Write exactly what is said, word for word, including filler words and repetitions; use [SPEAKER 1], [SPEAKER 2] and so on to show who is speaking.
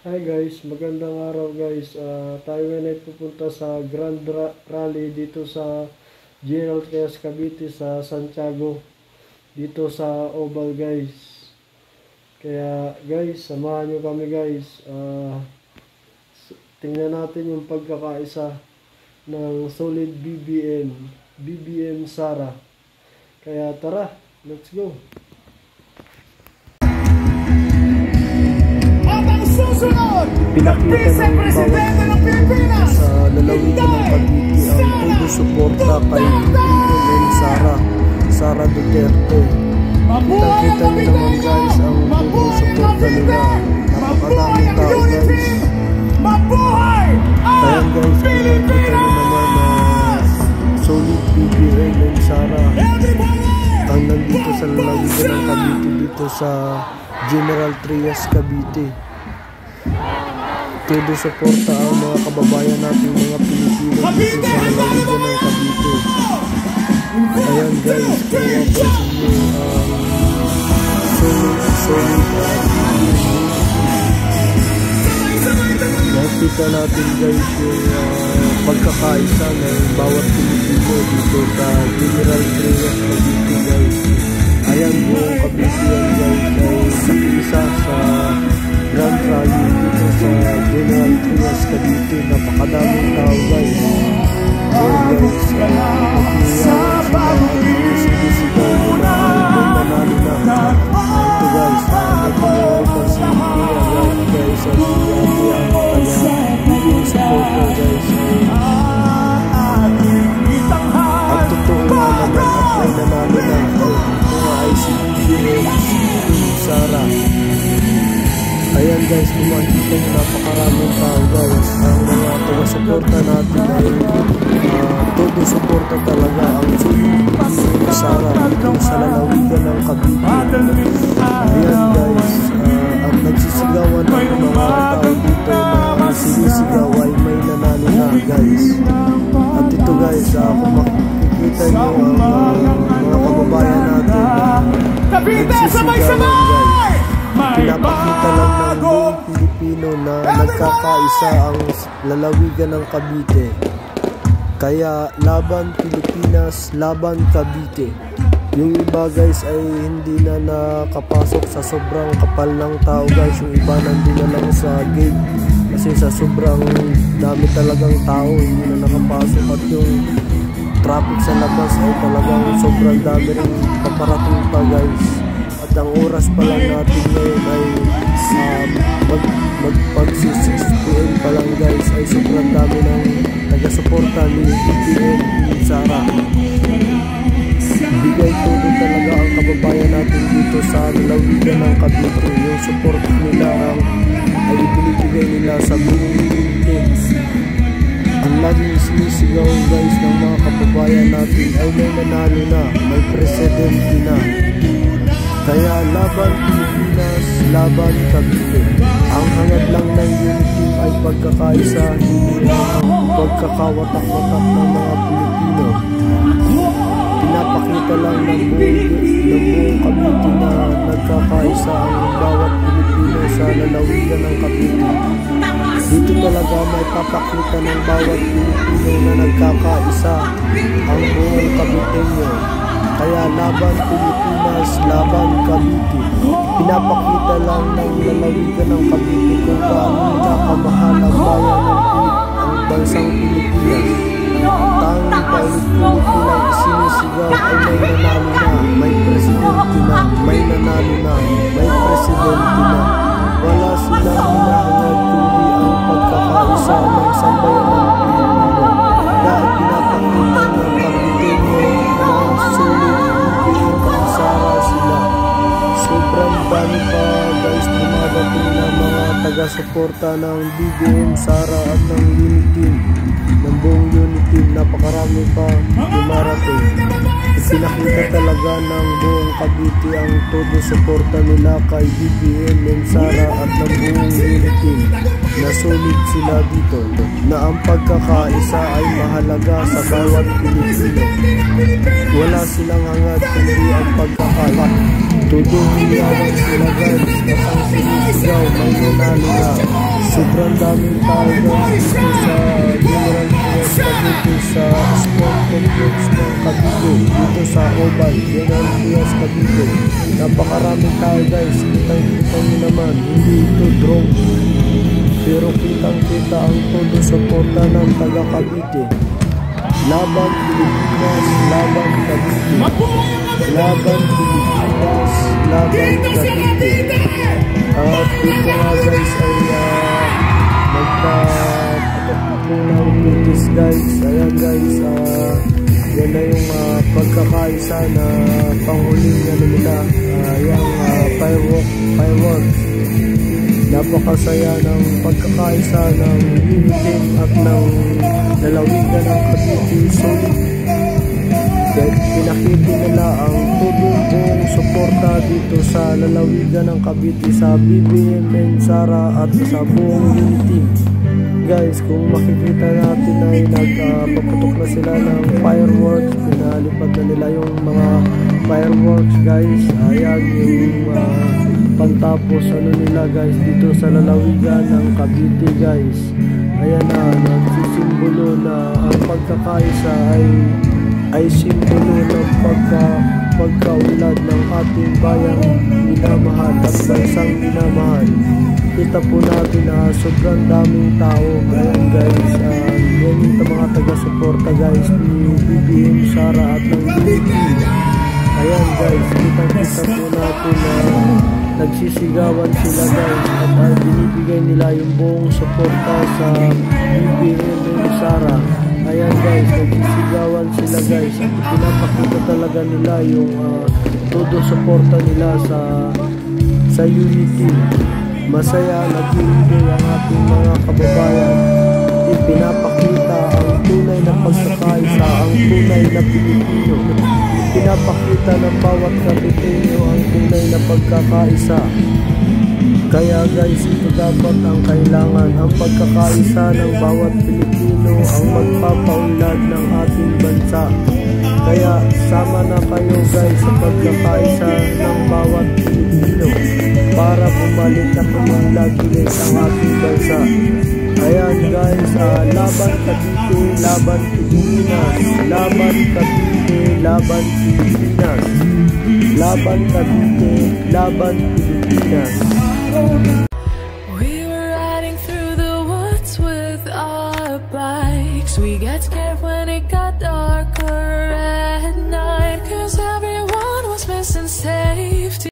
[SPEAKER 1] Hi guys, magandang araw guys. Uh, tayo ngayon ay pupunta sa Grand Ra Rally dito sa General Trias Cavite sa Santiago. Dito sa Oval guys. Kaya guys, samahan nyo kami guys. Uh, tingnan natin yung pagkakaisa ng Solid B B M. B B M Sara. Kaya tara, let's go.
[SPEAKER 2] Pinakita ng bawat sa lalawigan ng Cavite ang todo suporta kay B B M Sara, Sara Duterte. Kita-kita nyo naman guys ang todo suporta nila. Napakadaming tao guys. Ayan guys, pinakita nyo naman na Solid B B M Sara ang nandito sa lalawigan ng Cavite dito sa General Trias Cavite. Todo suporta ang mga kababayan natin, mga Pilipino dito sa lalawigan ng Cavite. Ayan guys, kaya pansin nyo ang solid, solid at nakita natin guys yung uh, pagkakaisa ng bawat Pilipino dito sa General Trias Cavite guys. Ayan buong Cavite yan guys ay isa sa Grand Rally dito sa General Trias Cavite. Napakadaming tao guys. Ayan guys, nagsiyaw sila at sinisigaw nila ay nanalo na. Ito guys, nagsiyaw pa si Kuya guys at si Ate ang taga-biging supporter guys. At totoo nga naman at may nanalo na mga I C B M Sara. Ayan guys, kung makikita nyo napakaraming tao guys. Ang mga taga-suporta natin ay uh, todo suporta talaga ang Solid B B M Sara sa lalawigan ng Cavite. Ayan guys, uh, ang nagsisigawan ng mga tao dito na sinisigaw ay may nanalo na guys. At ito guys, uh, kung makikita nyo ang uh, mga kababayan natin nagsisigawan guys. Pinapakita lang ng buong Pilipino na nagkakaisa ang lalawigan ng Cavite. Kaya laban Pilipinas, laban Cavite. Yung iba guys ay hindi na nakapasok sa sobrang kapal ng tao guys. Yung iba nandun na lang sa gate kasi sa sobrang dami talagang tao hindi na nakapasok. At yung traffic sa labas ay talagang sobrang dami rin paparating pa guys. At ang oras pa lang natin ngayon ay um, mag, magpagsi six p m pa lang guys ay sobrang dami ng taga-suporta ni B B M Sara. Bigay todo talaga ang kababayan natin dito sa lalawigan ng Cavite. Yung support nila ang ay binibigay nila sa buong Pilipinas. Ang laging sinisigaw guys ng mga kababayan natin ay may nanalo na, may presidente na. Kaya laban Pilipinas, laban Cavite. Ang hangad lang ng unity ay pagkakaisa, hindi ang pagkakawatak-watak ng mga Pilipino. Pinapakita lang ng buong, ng buong Cavite na nagkakaisa ang bawat Pilipino sa lalawigan ng Cavite. Dito talaga may papakita ng bawat Pilipino na nagkakaisa ang buong Caviteño. Kaya laban Pilipinas, laban Cavite. Pinapakita lang ng lalawigan ng Cavite kung paano nakamahal ang bayan ng ang bansang Pilipinas. Ang tanging paulit-ulit nilang sinisigaw ay may nanalo na, may presidente na, may nanalo na, may presidente na. Wala silang hinahangad kundi ang pagkakaisa ng sambayan ng Pilipino. Dahil pinapakita ng Caviteño na Solid B B M Sara sila. Sobrang dami pa guys dumadating na mga taga-suporta ng B B M Sara at ng unity, ng buong unity. Napakarami pa dumarating. Pinakita talaga ng buong Cavite ang todo suporta nila kay B B M Sara at ng buong unity na solid sila dito, na ang pagkakaisa ay mahalaga sa bawat Pilipino. Wala silang hangad kundi ang pagkakaisa. Tudong-iyawan sila guys at ang sinisigaw may nanalo na. Sobrang daming tao guys dito sa General Trias Cavite sa Sport Complex ng Cavite, dito sa Oval General Trias Cavite. Napakaraming tao guys, kitang-kita nyo naman, hindi ito drone, pero kitang-kita ang todo suporta ng taga Cavite. Laban Pilipinas, laban Cavite. Laban Pilipinas, laban Cavite. At dito nga guys ay uh, nagpapatok ng British guys. Ayan guys, uh, yan na yung uh, pagkakaisa na panghuling na nila. Uh, yung uh, firework, fireworks. Napakasaya ng pagkakaisa ng Unitin at ng lalawigan ng Cavite. Solid. Dahil pinakita nila ang tudong buong suporta dito sa lalawigan ng Cavite, sa B B M and Sara at sa buong Unitin. Guys, kung makikita natin ay nagpaputok uh, na sila ng fireworks. Pinalipad na nila yung mga fireworks guys. Ayan yung uh, pantapos ano nila guys dito sa lalawigan ng Cavite guys. Ayan na, nagsisimbolo na ang pagkakaisa ay ay simbolo ng pagka, pagkaunlad ng ating bayang minamahal at bansang minamahal. Kita po natin na uh, sobrang daming tao. Ayan guys, uh, yan yung mga taga-suporta guys ni B B M Sara at ng Unitin. Ayan guys, kitang-kita po natin na uh, nagsisigawan sila guys at uh, binibigay nila yung buong suporta sa B B M Sara. Ayan guys, nagsisigawan sila guys at pinapakita talaga nila yung uh, todo suporta nila sa sa Unity. Masaya, nag-iingay ang ating mga kababayan. Ipinapakita ang tunay na pagkakaisa, ang tunay na Pilipino. Pinapakita ng bawat Caviteño ang tunay na pagkakaisa. Kaya guys, ito dapat ang kailangan, ang pagkakaisa ng bawat Pilipino ang magpapaunlad ng ating bansa. Kaya sama na kayo guys sa pagkakaisa ng bawat Pilipino para bumalik na kumunlad ulit ang ating bansa. Ayan guys, uh, laban Cavite, laban Pilipinas, laban Cavite, laban Pilipinas, laban Cavite, laban Pilipinas.
[SPEAKER 3] We were riding through the woods with our bikes. We got scared when it got darker at night, 'cause everyone was missing safety.